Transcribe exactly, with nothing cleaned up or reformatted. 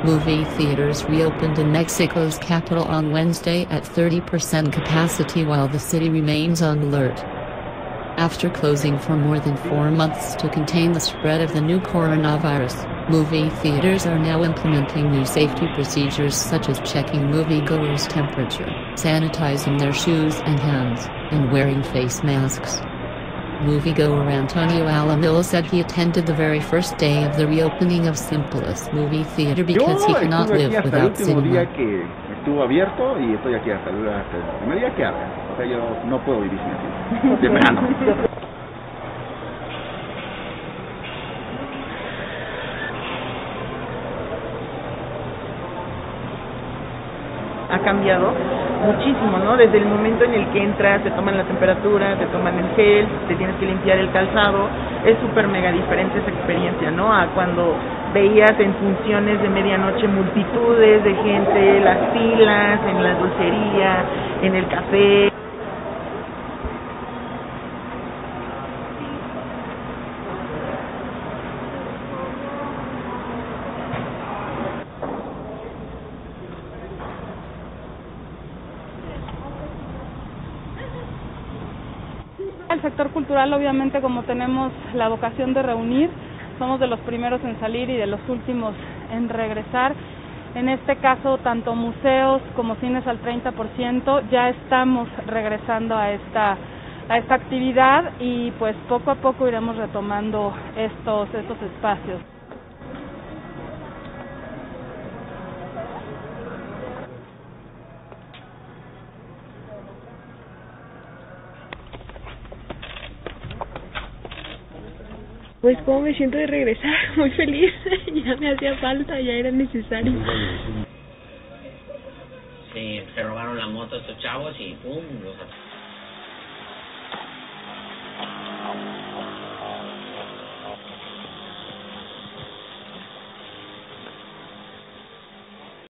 Movie theaters reopened in Mexico's capital on Wednesday at thirty percent capacity while the city remains on alert. After closing for more than four months to contain the spread of the new coronavirus, movie theaters are now implementing new safety procedures such as checking moviegoers' temperature, sanitizing their shoes and hands, and wearing face masks. Moviegoer Antonio Alamil said he attended the very first day of the reopening of Cinépolis movie theater because he cannot live without cinema. Estuvo abierto y estoy aquí hasta el, hasta el primer día que abre. O sea, yo no puedo vivir sin así. De verano. Ha cambiado muchísimo, ¿no? Desde el momento en el que entras, te toman la temperatura, te toman el gel, te tienes que limpiar el calzado. Es súper mega diferente esa experiencia, ¿no? A cuando veías en funciones de medianoche multitudes de gente, las filas, en la dulcería, en el café. El sector cultural, obviamente, como tenemos la vocación de reunir, somos de los primeros en salir y de los últimos en regresar. En este caso, tanto museos como cines al treinta por ciento, ya estamos regresando a esta a esta actividad y pues poco a poco iremos retomando estos estos espacios. Pues como me siento de regresar, muy feliz, ya me hacía falta, ya era necesario. Sí, se robaron la moto estos chavos y pum, los